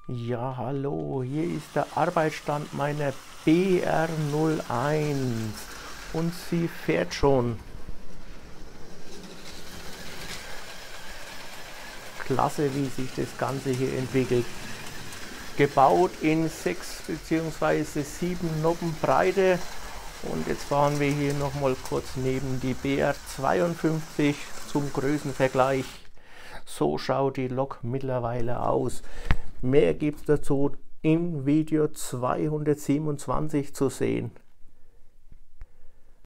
Ja, hallo, hier ist der Arbeitsstand meiner BR01 und sie fährt schon. Klasse, wie sich das Ganze hier entwickelt. Gebaut in 6 bzw. 7 Noppen Breite und jetzt fahren wir hier nochmal kurz neben die BR52 zum Größenvergleich. So schaut die Lok mittlerweile aus. Mehr gibt es dazu im Video 227 zu sehen.